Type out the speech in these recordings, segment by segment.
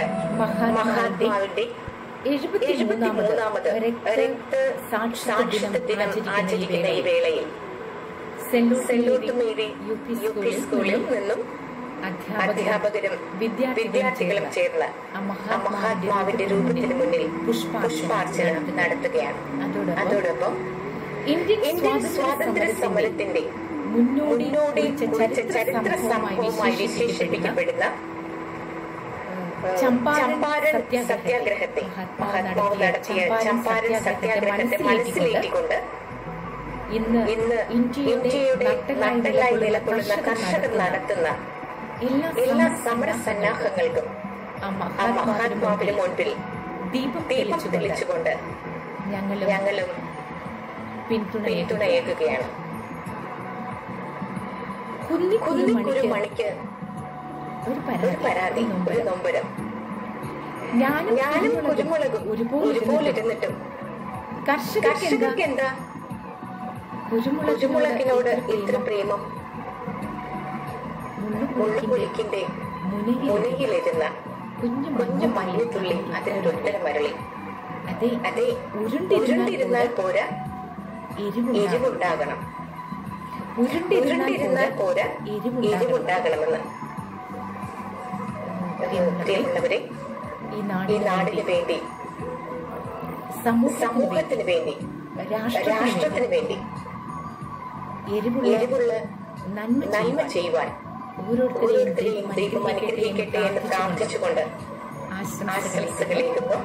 മഹാത്മാവിന്റെ 73ാമത് രക്തസാക്ഷിത്വ ദിനം ആചരിക്കുന്ന ഈ വേളയിൽ സെല്ലൂട്ട് മേരി യു.പി. സ്കൂളിൽ നിന്നും അധ്യാപകരും വിദ്യാർത്ഥികളും ചേർന്ന് മഹാത്മാവിന്റെ രൂപത്തിന് മുന്നിൽ പുഷ്പാർച്ചന നടത്തുകയാണ്. അതോടൊപ്പം ഇന്ത്യൻ സ്വാതന്ത്ര്യ സമരത്തിന്റെ മുന്നോടി ചരിത്ര സംഭവമായി വിശേഷിപ്പിക്കപ്പെടുന്ന ചമ്പാരൻ സത്യാഗ്രഹത്തെ മഹാത്മാവ് നടത്തിയ ചമ്പാരൻ സത്യാഗ്രഹത്തെ മനസ്സിലേറ്റിക്കൊണ്ട് ഇന്ന് ഇന്ത്യയുടെ നട്ടലായി നിലകൊള്ളുന്ന കർഷകർ നടത്തുന്ന എല്ലാ സമര സന്നാഹങ്ങൾക്കും മഹാത്മാവിന് മുൻപിൽ ദീപം തെളിച്ചുകൊണ്ട് ഞങ്ങളും പിന്തുണയേകുകയാണ്. കുന്നിക്കുരു മണിക്ക് ഒരു പരാതി, ഒരു നൊമ്പരം. ഞാനും കുരുമുളകും ഒരുപോലെ ഇരുന്നിട്ടും കർഷകർക്ക് എന്താ കുരുമുളകിനോട് ഇത്ര പ്രേമം? മുള്ളുപുലിക്കിന്റെ മുനയിലിരുന്ന കുഞ്ഞു മഞ്ഞത്തുള്ളി അതിനൊരുത്തരം മരളി. അതെ, ഉരുണ്ടിരുന്നാൽ പോരാ, എരിവുണ്ടാകണം. ഉരുണ്ടിരുന്നാൽ പോരാ, എരിവുണ്ടാകണമെന്ന്. പ്രിയമുള്ളവരെ, ഈ നാടിന് വേണ്ടി, സമൂഹത്തിന് വേണ്ടി, രാഷ്ട്രത്തിന് വേണ്ടി എരിവുള്ള നന്മ ചെയ്യുവാൻ ഓരോരുത്തരെയും ദൈവം അനുഗ്രഹിക്കട്ടെ എന്ന് പ്രാർത്ഥിച്ചുകൊണ്ട് ആശംസകളേകുന്നു.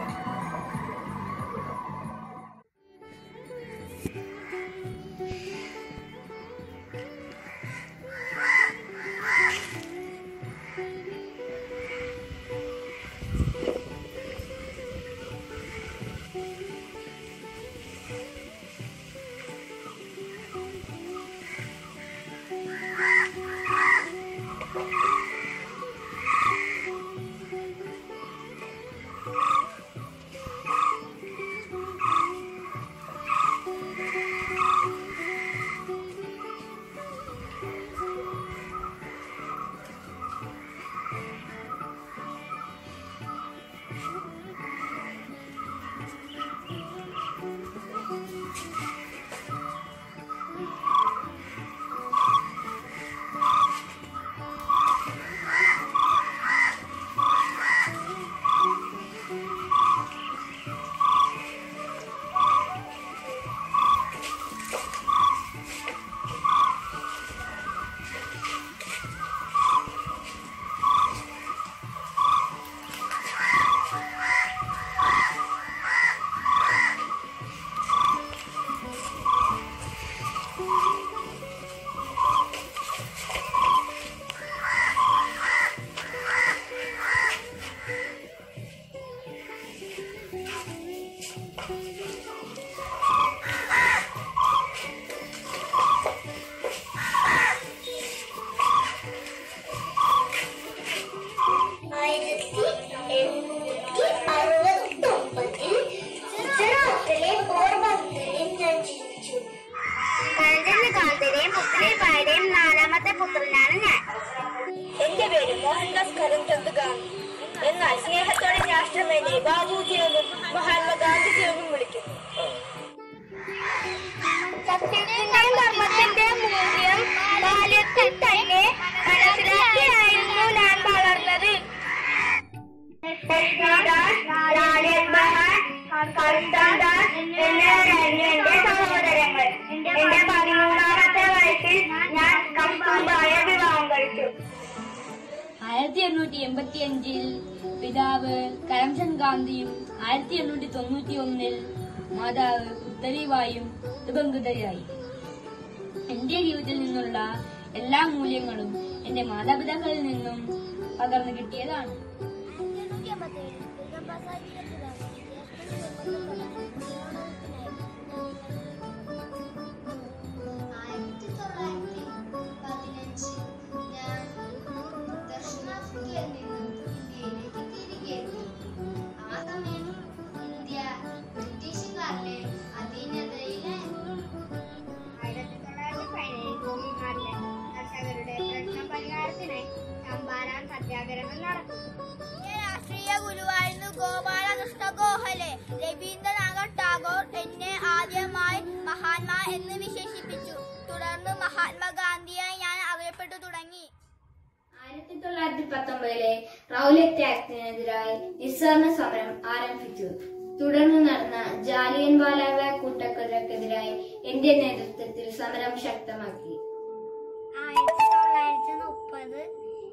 പുത്രനാണ് ഞാൻ. എന്റെ പേര് മോഹൻദാസ് കരംചന്ദ് ഗാന്ധി. എന്നാൽ സ്നേഹത്തോടെ രാഷ്ട്രമെന്നെ ബാബുജിയെന്നും മഹാത്മാഗാന്ധിജിയെന്നും വിളിക്കുന്നു. സത്യത്തിന്റെയും ധർമ്മത്തിന്റെ മൂല്യം ബാല്യത്തിൽ തന്നെ മനസ്സിലാക്കിയായിരുന്നു ഞാൻ വളർന്നത്. എന്റെ സഹോദരങ്ങൾ. എന്റെ 13ാമത്തെ വയസ്സിൽ ഞാൻ കസ്തൂർബായെ വിവാഹം കഴിച്ചു. 1885 പിതാവ് കരംചന്ദ് ഗാന്ധിയും 1891 മാതാവ് പുത്തരിബായിയും ദിവംഗതരായി. എന്റെ ജീവിതത്തിൽ നിന്നുള്ള എല്ലാ മൂല്യങ്ങളും എന്റെ മാതാപിതാക്കളിൽ നിന്നും പകർന്നു കിട്ടിയതാണ്. കർഷകരുടെ പ്രശ്ന പരിഹാരത്തിനായി ചമ്പാരൻ സത്യാഗ്രഹം നടത്തി. എന്ന് വിശേഷിപ്പിച്ചു. തുടർന്ന് മഹാത്മാഗാന്ധിയായി ഞാൻ അറിയപ്പെട്ടു തുടങ്ങി. 1919 റൗലറ്റ് ആക്ടിനെതിരായി നിസ്സഹകരണ സമരം ആരംഭിച്ചു. തുടർന്ന് നടന്ന ജാലിയൻവാലാബാഗ് കൂട്ടക്കൊലക്കെതിരായി എന്റെ നേതൃത്വത്തിൽ സമരം ശക്തമാക്കി. 1930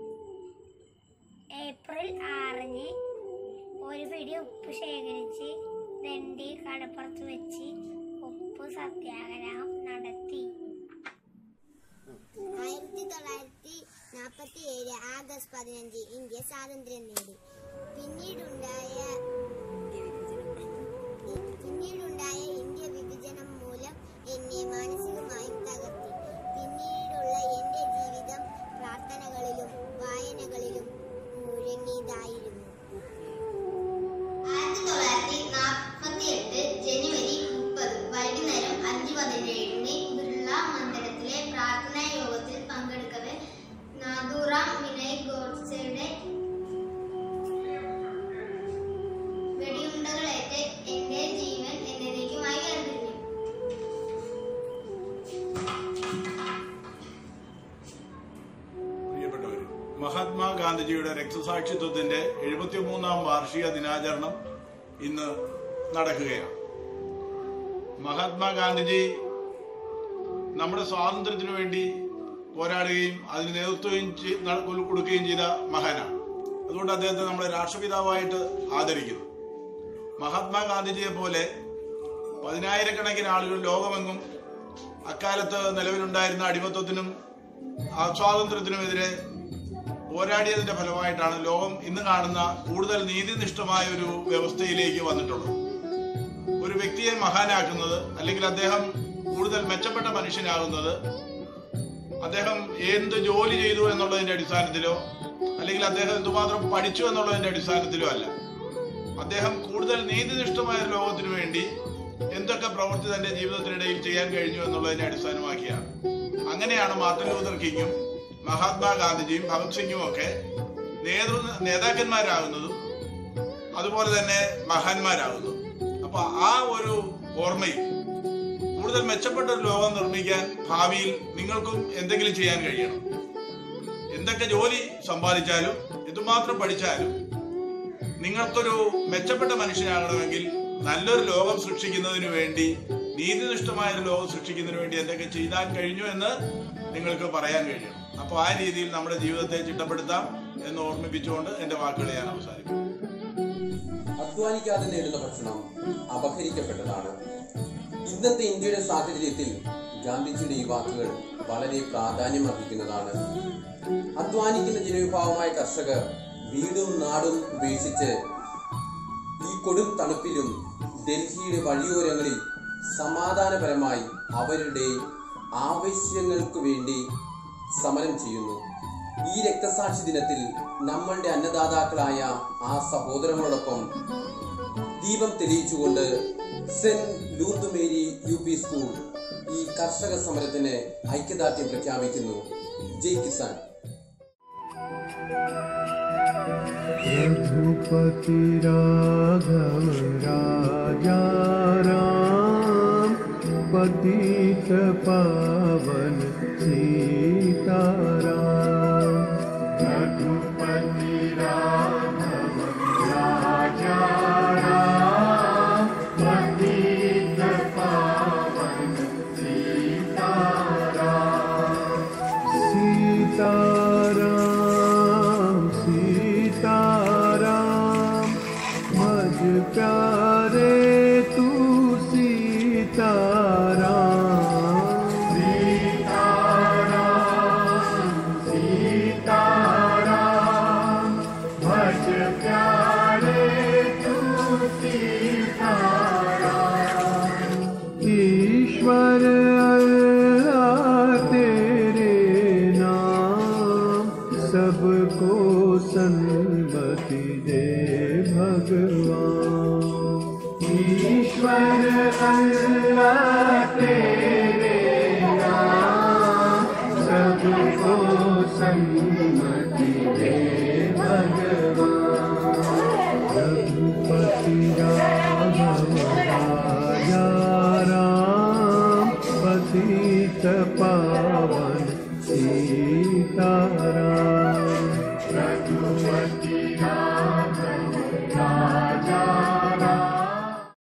ഏപ്രിൽ 6 ഒരു പിടി ഉപ്പ് ശേഖരിച്ച് ദണ്ഡി കടപ്പുറത്ത് വെച്ച് ഉപ്പ് സത്യാഗ്രഹം നടത്തി. 1947 ആഗസ്റ്റ് 15 ഇന്ത്യ സ്വാതന്ത്ര്യം നേടി. പിന്നീടുണ്ടായ ഇന്ത്യ വിഭജനം മൂലം എന്നെ മാനസികമായും തകർത്തി. പിന്നീടുള്ള എന്റെ ജീവിതം പ്രാർത്ഥനകളിലും വായനകളിലും മുഴങ്ങിയതായിരുന്നു. 1948 ജനുവരി 30 വൈകുന്നേരം 5:17 ബിർള മന്ദിരത്തിലെ പ്രാർത്ഥനാ യോഗത്തിൽ പങ്കെടുക്കവെ നാഥുറാം വിനായക് ഗോഡ്സെയുടെ വെടിയുണ്ടകളേറ്റ് എന്റെ ജീവൻ എന്നേക്കുമായി വേർപിരിഞ്ഞു. പ്രിയപ്പെട്ടവരെ, മഹാത്മാഗാന്ധിജിയുടെ രക്തസാക്ഷിത്വത്തിന്റെ 73ാം വാർഷിക ദിനാചരണം ഇന്ന് നടക്കുകയാണ്. മഹാത്മാഗാന്ധിജി നമ്മുടെ സ്വാതന്ത്ര്യത്തിനു വേണ്ടി പോരാടുകയും അതിന് നേതൃത്വം കൊടുക്കുകയും ചെയ്ത മഹാനാണ്. അതുകൊണ്ട് അദ്ദേഹത്തെ നമ്മുടെ രാഷ്ട്രപിതാവായിട്ട് ആദരിക്കുന്നു. മഹാത്മാഗാന്ധിജിയെ പോലെ 10,000-കണക്കിന് ആളുകൾ ലോകമെങ്ങും അക്കാലത്ത് നിലവിലുണ്ടായിരുന്ന അടിമത്വത്തിനും സ്വാതന്ത്ര്യത്തിനുമെതിരെ പോരാടിയതിന്റെ ഫലമായിട്ടാണ് ലോകം ഇന്ന് കാണുന്ന കൂടുതൽ നീതിനിഷ്ഠമായ ഒരു വ്യവസ്ഥയിലേക്ക് വന്നിട്ടുള്ളത്. ഒരു വ്യക്തിയെ മഹാനാക്കുന്നത് അല്ലെങ്കിൽ അദ്ദേഹം കൂടുതൽ മെച്ചപ്പെട്ട മനുഷ്യനാകുന്നത് അദ്ദേഹം എന്ത് ജോലി ചെയ്തു എന്നുള്ളതിന്റെ അടിസ്ഥാനത്തിലോ അല്ലെങ്കിൽ അദ്ദേഹം എന്തുമാത്രം പഠിച്ചു എന്നുള്ളതിന്റെ അടിസ്ഥാനത്തിലോ അല്ല. അദ്ദേഹം കൂടുതൽ നീതിനിഷ്ഠമായ ലോകത്തിനു വേണ്ടി എന്തൊക്കെ പ്രവൃത്തി തന്റെ ജീവിതത്തിനിടയിൽ ചെയ്യാൻ കഴിഞ്ഞു എന്നുള്ളതിനെ അടിസ്ഥാനമാക്കിയാണ്. അങ്ങനെയാണ് മാർട്ടിൻ ലൂതർ കിങ്ങും മഹാത്മാഗാന്ധിജിയും ഭഗത് സിംഗും ഒക്കെ നേതാക്കന്മാരാകുന്നതും അതുപോലെ തന്നെ മഹാന്മാരാകുന്നു. അപ്പൊ ആ ഒരു ഓർമ്മയിൽ കൂടുതൽ മെച്ചപ്പെട്ട ഒരു ലോകം നിർമ്മിക്കാൻ ഭാവിയിൽ നിങ്ങൾക്കും എന്തെങ്കിലും ചെയ്യാൻ കഴിയണം. എന്തൊക്കെ ജോലി സമ്പാദിച്ചാലും എന്തുമാത്രം പഠിച്ചാലും നിങ്ങൾക്കൊരു മെച്ചപ്പെട്ട മനുഷ്യനാകണമെങ്കിൽ നല്ലൊരു ലോകം സൃഷ്ടിക്കുന്നതിന് വേണ്ടി, നീതിനിഷ്ഠമായ ഒരു ലോകം സൃഷ്ടിക്കുന്നതിന് വേണ്ടി എന്തൊക്കെ ചെയ്താൻ കഴിഞ്ഞു എന്ന് നിങ്ങൾക്ക് പറയാൻ കഴിയണം. അപ്പോൾ ആ രീതിയിൽ നമ്മുടെ ജീവിതത്തെ ചിട്ടപ്പെടുത്താം എന്ന് ഓർമ്മിപ്പിച്ചുകൊണ്ട് എന്റെ വാക്കുകളെ ഞാൻ അവസാനിപ്പിക്കും. അധ്വാനിക്കാതെ നേടുന്ന ഭക്ഷണം അപഹരിക്കപ്പെട്ടതാണ്. ഇന്നത്തെ ഇന്ത്യയുടെ സാഹചര്യത്തിൽ ഗാന്ധിജിയുടെ ഈ വാക്കുകൾ വളരെ പ്രാധാന്യം അർഹിക്കുന്നതാണ്. അധ്വാനിക്കുന്ന ജനവിഭാഗമായ കർഷകർ വീടും നാടും ഉപേക്ഷിച്ച് ഈ കൊടും തണുപ്പിലും ഡൽഹിയുടെ വഴിയോരങ്ങളിൽ സമാധാനപരമായി അവരുടെ ആവശ്യങ്ങൾക്ക് വേണ്ടി സമരം ചെയ്യുന്നു. ഈ രക്തസാക്ഷി ദിനത്തിൽ നമ്മളുടെ അന്നദാതാക്കളായ ആ സഹോദരങ്ങളോടൊപ്പം ദീപം തെളിയിച്ചുകൊണ്ട് Saint Lourdes Mary UP school ഈ കർഷക സമരത്തിന് ഐക്യദാർഢ്യം പ്രഖ്യാപിക്കുന്നു. ജയ് കിസാൻ. रघुपति राघव राजा राम पतित पावन सीताराम। रघुपति राघव राजा राम पतित पावन सीताराम। सीताराम सीताराम भज प्यारे तू सीताराम। सीताराम सीताराम भज प्यारे तू सीताराम। ईश्वर अल्लाह तेरे नाम सबको सन्मति दे भगवान। ईश्वर अल्लाह तेरे नाम सबको सन्मति दे भगवान। रघुपति राघव राजा राम पावन सीताराम।